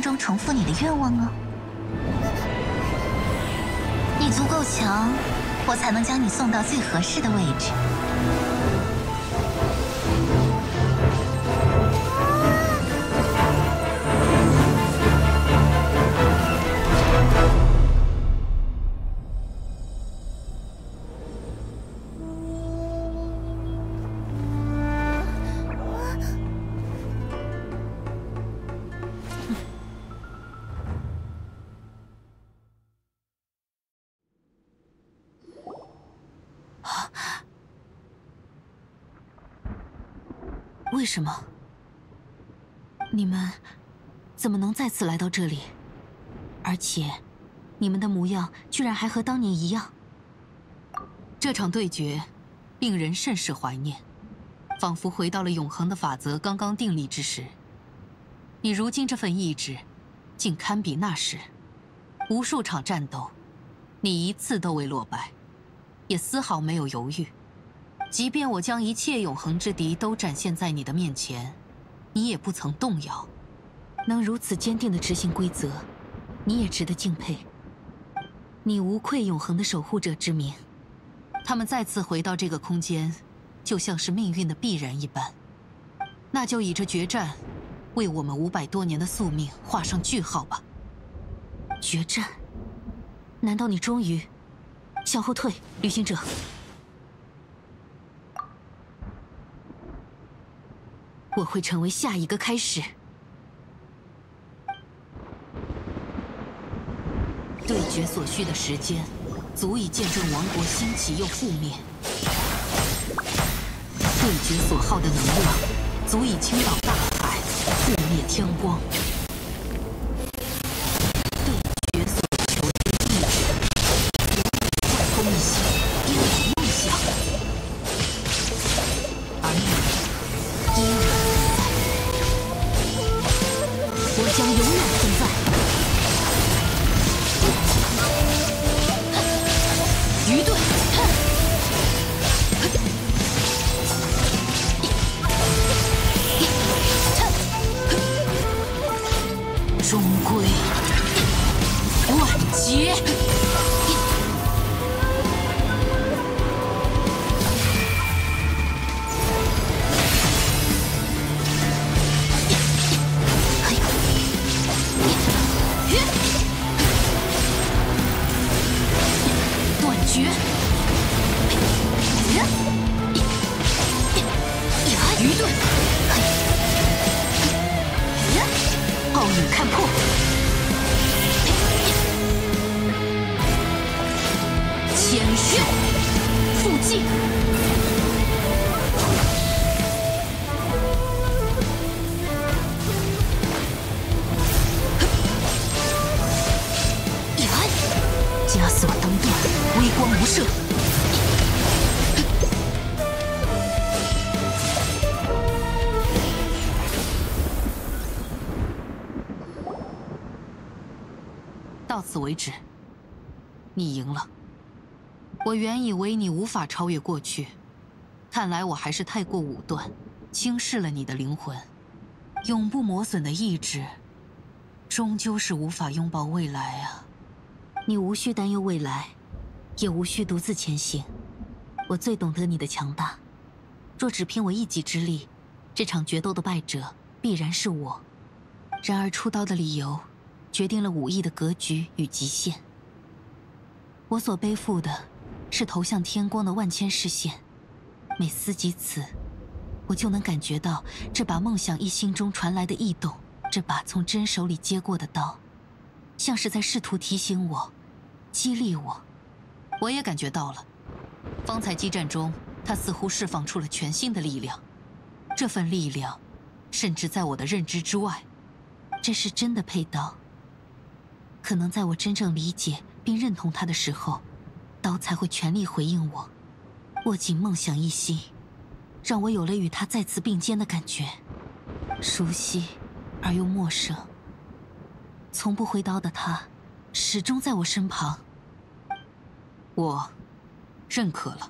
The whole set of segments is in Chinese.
中重复你的愿望哦。你足够强，我才能将你送到最合适的位置。 为什么？你们怎么能再次来到这里？而且，你们的模样居然还和当年一样。这场对决，令人甚是怀念，仿佛回到了永恒的法则刚刚订立之时。你如今这份意志，竟堪比那时。无数场战斗，你一次都未落败，也丝毫没有犹豫。 即便我将一切永恒之敌都展现在你的面前，你也不曾动摇。能如此坚定地执行规则，你也值得敬佩。你无愧永恒的守护者之名。他们再次回到这个空间，就像是命运的必然一般。那就以这决战，为我们500多年的宿命画上句号吧。决战？难道你终于……向后退，旅行者。 我会成为下一个开始。对决所需的时间，足以见证王国兴起又覆灭；对决所耗的能量，足以倾倒大海，覆灭天光。对决所求之意志，万风一心，颠倒梦想。而你，依然。 我将永远存在。愚钝，终归万劫。愚钝，奥影看破，千血复计，枷锁当断，微光无射。 到此为止，你赢了。我原以为你无法超越过去，看来我还是太过武断，轻视了你的灵魂。永不磨损的意志，终究是无法拥抱未来啊！你无需担忧未来，也无需独自前行。我最懂得你的强大。若只凭我一己之力，这场决斗的败者必然是我。然而出刀的理由。 决定了武艺的格局与极限。我所背负的，是投向天光的万千视线。每思及此，我就能感觉到这把梦想一心中传来的异动。这把从真手里接过的刀，像是在试图提醒我，激励我。我也感觉到了，方才激战中，他似乎释放出了全新的力量。这份力量，甚至在我的认知之外。这是真的佩刀。 可能在我真正理解并认同他的时候，刀才会全力回应我，握紧梦想一心，让我有了与他再次并肩的感觉，熟悉而又陌生。从不挥刀的他，始终在我身旁。我认可了。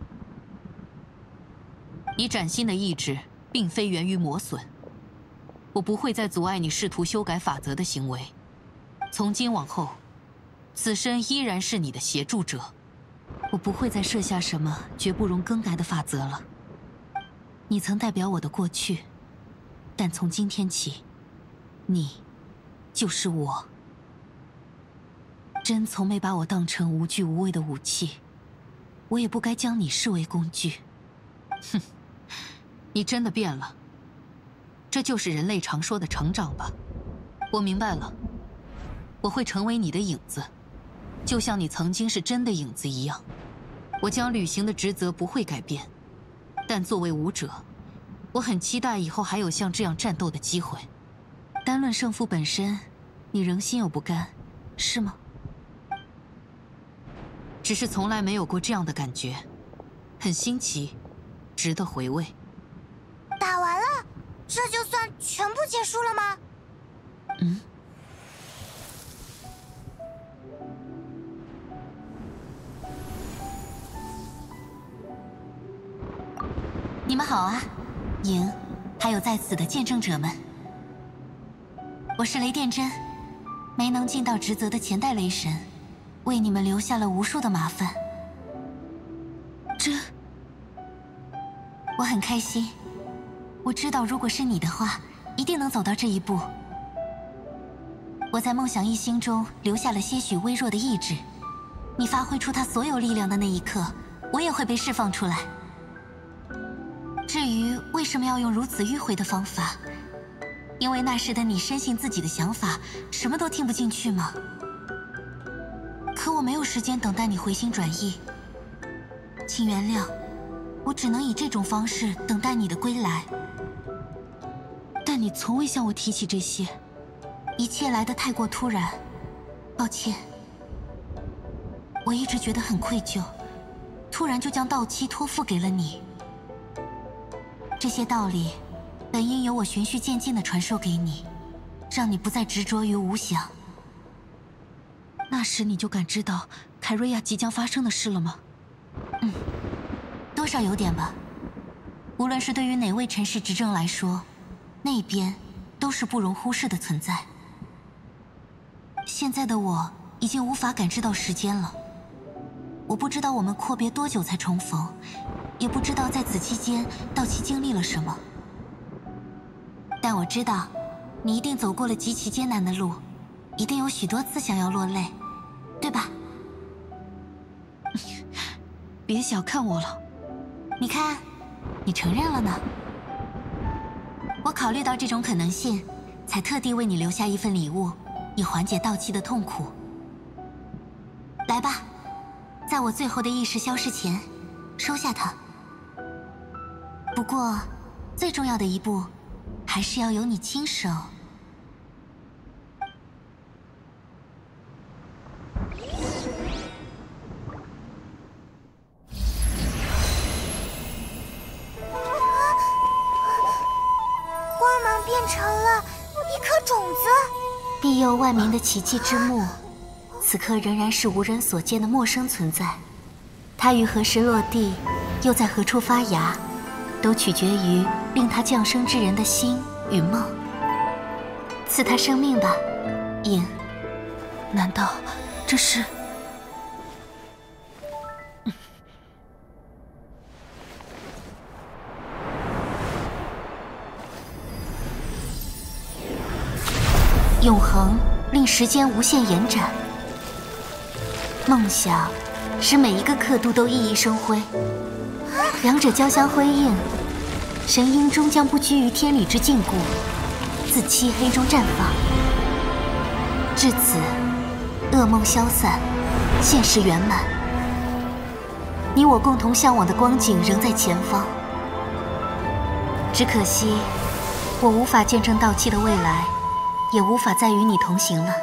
你崭新的意志，并非源于磨损。 我不会再阻碍你试图修改法则的行为。从今往后，此身依然是你的协助者。我不会再设下什么绝不容更改的法则了。你曾代表我的过去，但从今天起，你就是我。真从没把我当成无惧无畏的武器，我也不该将你视为工具。哼，你真的变了。这就是人类常说的成长吧。我明白了，我会成为你的影子，就像你曾经是真的影子一样。我将履行的职责不会改变，但作为武者，我很期待以后还有像这样战斗的机会。单论胜负本身，你仍心有不甘，是吗？只是从来没有过这样的感觉，很新奇，值得回味。 打完了，这就算全部结束了吗？ 嗯。 你们好啊，莹，还有在此的见证者们。我是雷电真，没能尽到职责的前代雷神，为你们留下了无数的麻烦。我很开心，我知道如果是你的话，一定能走到这一步。我在梦想一星中留下了些许微弱的意志，你发挥出它所有力量的那一刻，我也会被释放出来。至于为什么要用如此迂回的方法，因为那时的你深信自己的想法，什么都听不进去吗？可我没有时间等待你回心转意，请原谅，我只能以这种方式等待你的归来。但你从未向我提起这些，一切来得太过突然，抱歉。我一直觉得很愧疚，突然就将道期托付给了你。这些道理本应由我循序渐进地传授给你，让你不再执着于无想。那时你就感知到凯瑞亚即将发生的事了吗？多少有点吧。无论是对于哪位尘世执政来说，那边都是不容忽视的存在。现在的我已经无法感知到时间了，我不知道我们阔别多久才重逢，也不知道在此期间道奇经历了什么。但我知道，你一定走过了极其艰难的路，一定有许多次想要落泪，对吧？ 别小看我了。 你看，你承认了呢。我考虑到这种可能性，才特地为你留下一份礼物，以缓解道期的痛苦。来吧，在我最后的意识消失前，收下它。不过，最重要的一步，还是要由你亲手。 光芒变成了一颗种子， 庇佑万民的奇迹之木，此刻仍然是无人所见的陌生存在。它于何时落地，又在何处发芽，都取决于令它降生之人的心与梦。赐它生命吧，影。 难道这是？ 永恒令时间无限延展，梦想使每一个刻度都熠熠生辉，两者交相辉映，神鹰终将不拘于天理之禁锢，自漆黑中绽放。至此，噩梦消散，现实圆满。你我共同向往的光景仍在前方，只可惜我无法见证道期的未来，也无法再与你同行了。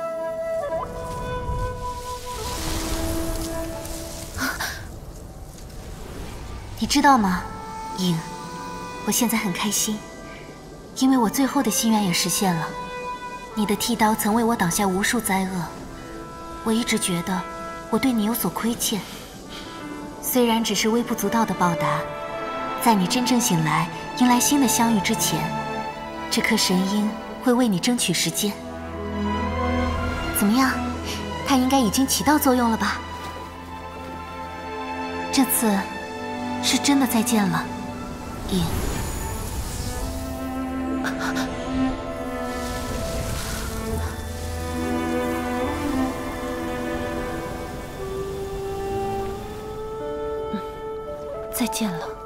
你知道吗，影？我现在很开心，因为我最后的心愿也实现了。你的剃刀曾为我挡下无数灾厄，我一直觉得我对你有所亏欠。虽然只是微不足道的报答，在你真正醒来，迎来新的相遇之前， 这颗神鹰会为你争取时间。怎么样？它应该已经起到作用了吧？这次是真的再见了，鹰。再见了。